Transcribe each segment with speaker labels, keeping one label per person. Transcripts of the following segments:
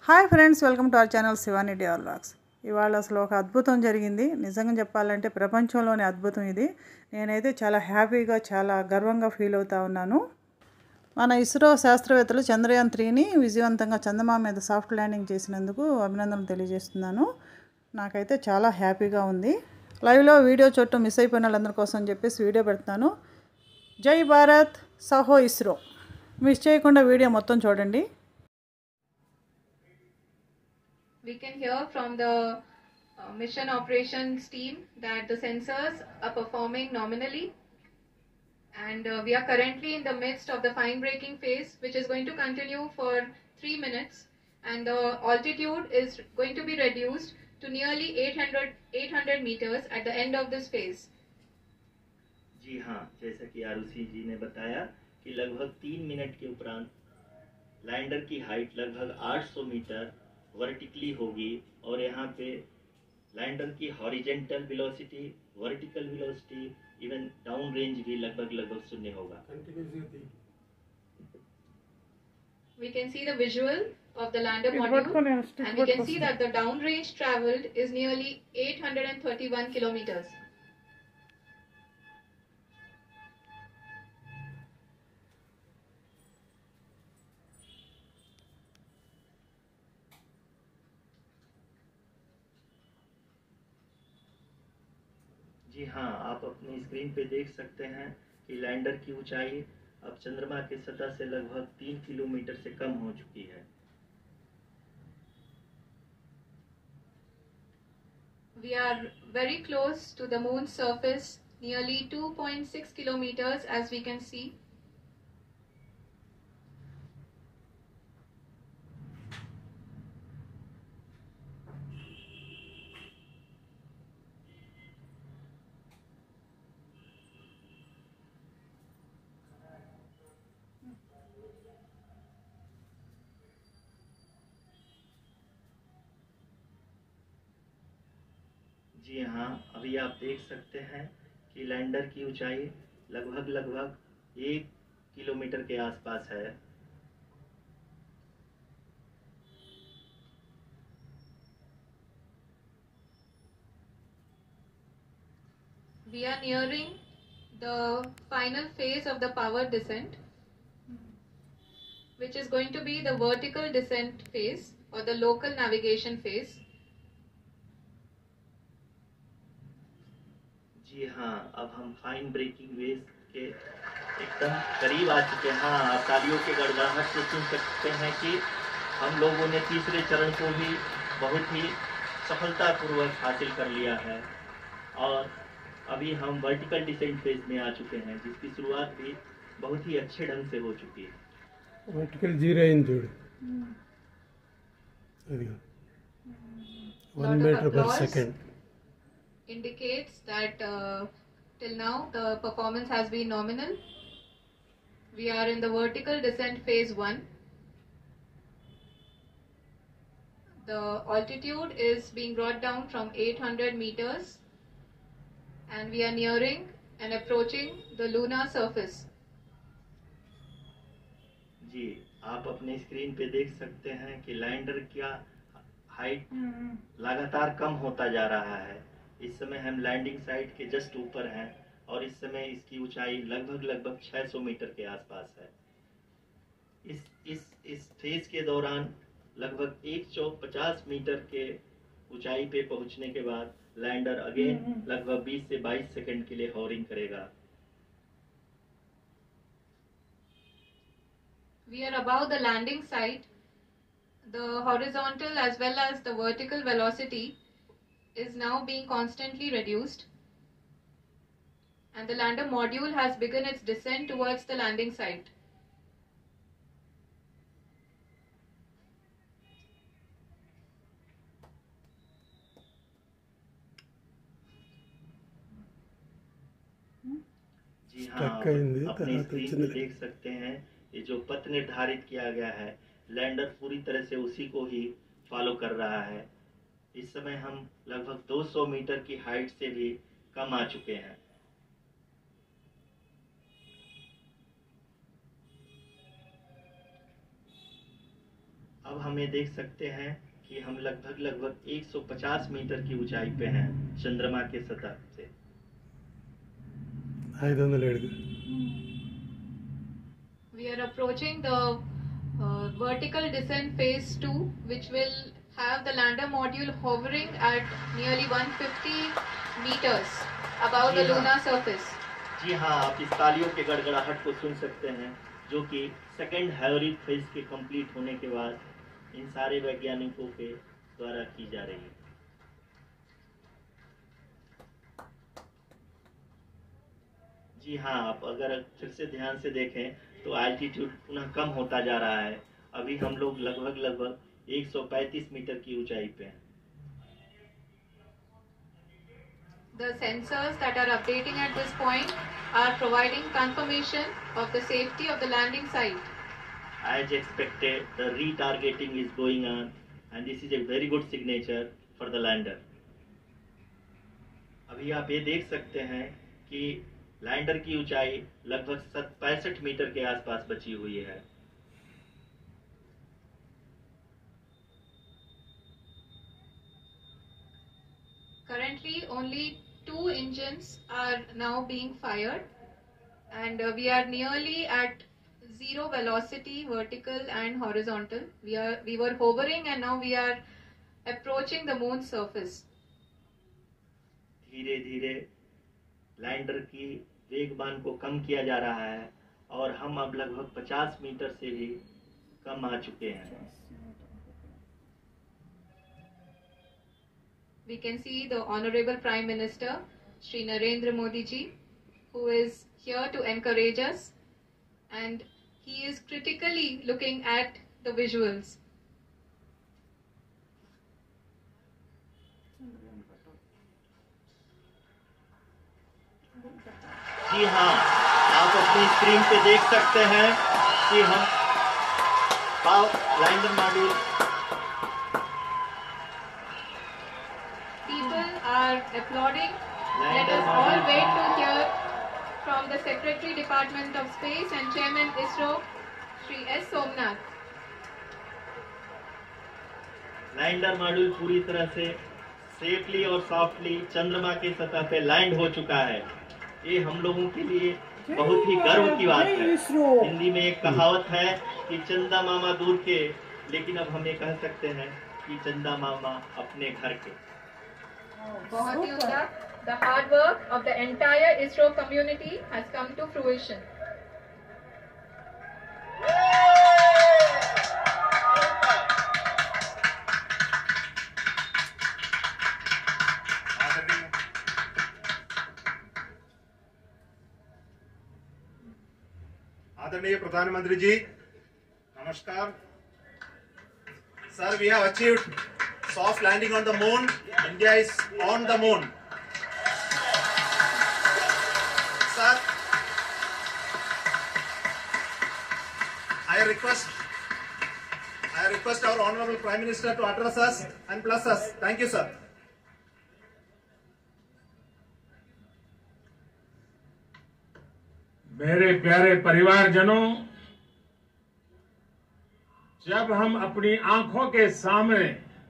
Speaker 1: Hi friends, welcome to our channel Shivani DR vlogs. ఇవాళ అసలు ఒక అద్భుతం జరిగింది. నిజంగా చెప్పాలంటే ప్రపంచంలోని అద్భుతం ఇది. నేనైతే చాలా హ్యాపీగా, చాలా గర్వంగా ఫీల్ అవుతా ఉన్నాను. మన ఇస్రో శాస్త్రవేత్తలు చంద్రయాన్ 3ని విజయవంతంగా చందమామ మీద సాఫ్ట్ ల్యాండింగ్ చేసినందుకు అభినందనలు తెలియజేస్తున్నాను. నాకైతే చాలా హ్యాపీగా ఉంది. లైవ్లో వీడియో చూడటం మిస్ అయిపోయిన వాళ్ళందరి కోసం అని చెప్పేసి వీడియో పెడతాను. జై భారత్, సహో ఇస్రో. మిస్ చేయకుండా వీడియో మొత్తం చూడండి.
Speaker 2: We can hear from the mission operations team that the sensors are performing nominally, and we are currently in the midst of the fine braking phase, which is going to continue for 3 minutes, and the altitude is going to be reduced to nearly 800 meters at the end of this phase.
Speaker 3: जी हाँ, जैसा कि आरुषि जी ने बताया कि लगभग 3 minute के उपरांत lander की हाइट लगभग 800 मीटर वर्टिकली होगी और यहाँ पे लैंडर की horizontal velocity, vertical velocity, even down range भी लगभग शून्य होगा.
Speaker 2: We can see the visual of the lander module, and we can see that the down range traveled is nearly 831 kilometers.
Speaker 3: जी हाँ, आप अपनी स्क्रीन पे देख सकते हैं कि लैंडर की ऊंचाई अब चंद्रमा की सतह से लगभग 3 किलोमीटर से कम हो चुकी है.
Speaker 2: We are very close to the moon's surface, nearly 2.6 kilometers, as we can see.
Speaker 3: जी हाँ, अभी आप देख सकते हैं कि लैंडर की ऊंचाई लगभग 1 किलोमीटर के आसपास है.
Speaker 2: We are nearing the final phase of the power descent, which is going to be the vertical descent phase or the local navigation phase.
Speaker 3: जी हाँ, अब हम फाइन ब्रेकिंग वेव के एकदम करीब आ चुके हैं. हाँ, आप तालियों के गड़गड़ाहट से सुन सकते हैं कि हम लोगों ने तीसरे चरण को भी बहुत ही सफलतापूर्वक हासिल कर लिया है और अभी हम वर्टिकल डिसेंट फेज में आ चुके हैं, जिसकी शुरुआत भी बहुत ही अच्छे ढंग से हो चुकी है.
Speaker 4: Vertical zero inch 1 meter per second.
Speaker 2: Indicates that till now the performance has been nominal. We are in the vertical descent phase 1. The altitude is being brought down from 800 meters, and we are nearing and approaching the lunar surface.
Speaker 3: जी, आप अपने screen पे देख सकते हैं कि lander का height लगातार कम होता जा रहा है. इस समय हम लैंडिंग साइट के जस्ट ऊपर हैं और इस समय इसकी ऊंचाई लगभग 600 मीटर के आसपास है. इस फेज के दौरान लगभग 150 मीटर के ऊंचाई पे पहुंचने के बाद लैंडर अगेन लगभग 20 से 22 सेकंड के लिए हॉरिंग करेगा.
Speaker 2: We are above the landing site. The horizontal as well as the vertical velocity is now being constantly reduced, and the lander module has begun its descent towards the landing site.
Speaker 3: जी हाँ, आप अपने screen पे देख सकते हैं ये जो पथ निर्धारित किया गया है, लैंडर पूरी तरह से उसी को ही फॉलो कर रहा है. इस समय हम लगभग 200 मीटर की हाइट से भी कम आ चुके हैं. अब हमें देख सकते हैं कि हम लगभग 150 मीटर की ऊंचाई पे हैं चंद्रमा के सतह से।
Speaker 4: 507
Speaker 2: We are approaching the vertical descent phase 2, which will have the lander module hovering at nearly 150 meters above the
Speaker 3: जी हाँ।
Speaker 2: lunar surface.
Speaker 3: जी हाँ, आप इस तालियों के गड़गड़ाहट को सुन सकते हैं, जो कि सेकेंड हैवरिक फेज के कंप्लीट होने के बाद इन सारे वैज्ञानिकों के द्वारा की जा रही है। जी हाँ, आप अगर फिर से ध्यान से देखें तो एल्टीट्यूड पुनः कम होता जा रहा है। अभी हम लोग लगभग 135 मीटर की ऊंचाई पे हैं।
Speaker 2: The sensors that are updating at this point are providing confirmation of the safety of the landing site.
Speaker 3: As expected, the retargeting is going on, and this is a very good signature for the lander. अभी आप ये देख सकते हैं कि lander की ऊंचाई लगभग 65 मीटर के आसपास बची हुई है।
Speaker 2: Currently, only 2 engines are now being fired, and we are nearly at zero velocity, vertical and horizontal. We were hovering, and now we are approaching the moon's surface.
Speaker 3: धीरे धीरे लैंडर की वेगमान को कम किया जा रहा है और हम अब लगभग 50 मीटर से भी कम आ चुके हैं।
Speaker 2: We can see the Honorable Prime Minister, Shri Narendra Modi ji, who is here to encourage us, and he is critically looking at the visuals.
Speaker 3: जी हाँ, आप अपनी स्क्रीन पे देख सकते हैं कि हम lander module
Speaker 2: People are applauding. Let us all wait to hear from the Secretary Department of Space and Chairman ISRO, Shri S. Somnath.
Speaker 3: Lander module पूरी तरह से सेफली और सॉफ्टली चंद्रमा की सतह पे लैंड हो चुका है। ये हम लोगों के लिए बहुत ही गर्व की बात है। हिंदी में एक कहावत है कि चंदा मामा दूर के, लेकिन अब हम ये कह सकते हैं कि चंदा मामा अपने घर के।
Speaker 2: बहुत ही उम्दा। The hard work of the entire ISRO community has come to fruition.
Speaker 5: आदरणीय प्रधानमंत्री जी, नमस्कार। Sir, we have achieved soft landing on the moon. India is on the moon. Sir, I request our Honorable Prime Minister to address us and bless us. Thank you, sir.
Speaker 6: मेरे प्यारे परिवारजनों, जब हम अपनी आंखों के सामने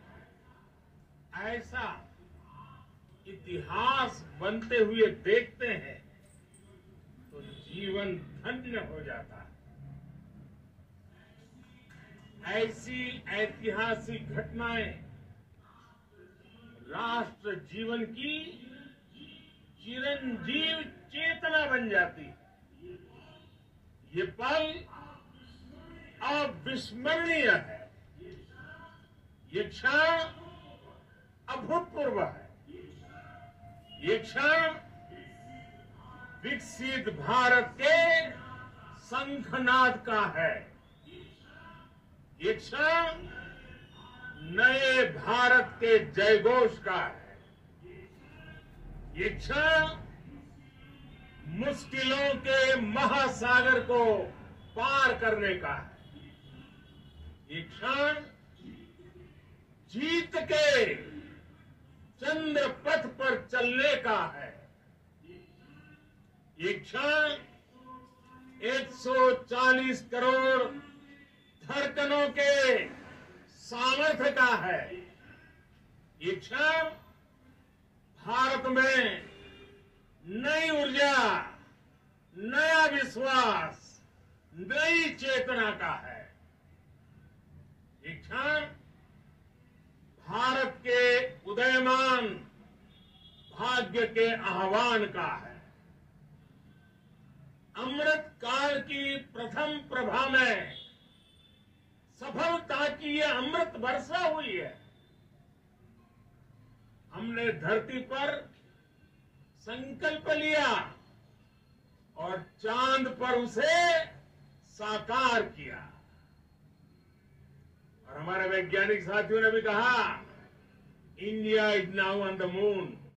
Speaker 6: ऐसा इतिहास बनते हुए देखते हैं तो जीवन धन्य हो जाता है। ऐसी ऐतिहासिक घटनाएं राष्ट्र जीवन की चिरंजीव चेतना बन जाती है। ये पल अविस्मरणीय है, ये क्षण अभूतपूर्व है, ये क्षण विकसित भारत के शंखनाद का है, ये क्षण नए भारत के जयघोष का है, ये क्षण मुश्किलों के महासागर को पार करने का है, ये क्षण जीत के चंद्र पथ पर चलने का है, ये क्षण 140 करोड़ धड़कनों के सामर्थ्य का है। ये क्षण भारत में नई ऊर्जा, नया विश्वास, नई चेतना का है। ये क्षण भारत के उदयमान भाग्य के आह्वान का है। अमृत काल की प्रथम प्रभा में सफलता की ये अमृत वर्षा हुई है। हमने धरती पर संकल्प लिया और चांद पर उसे साकार किया। और हमारे वैज्ञानिक साथियों ने भी कहा, India is now on the moon.